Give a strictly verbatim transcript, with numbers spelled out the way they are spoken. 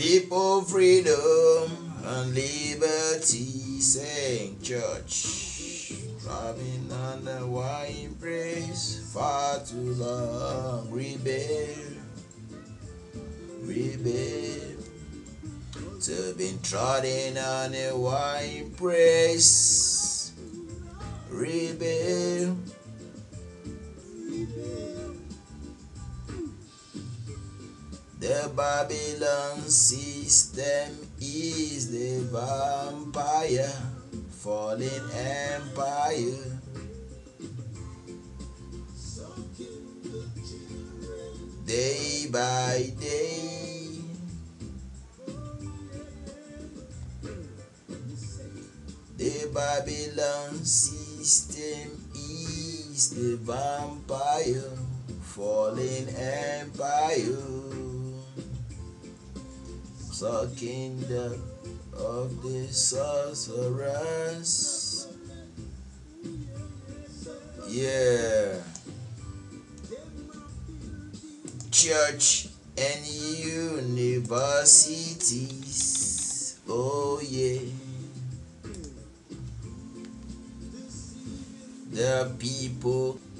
People, freedom and liberty, saying church, driving on the wine praise, far too long, rebel, rebel, to been trodden on a wine praise, rebel. The Babylon system is the vampire, fallen empire. Day by day, the Babylon system is the vampire, fallen empire. Sucking the of the sorcerers. Yeah. Church and universities. Oh yeah. The people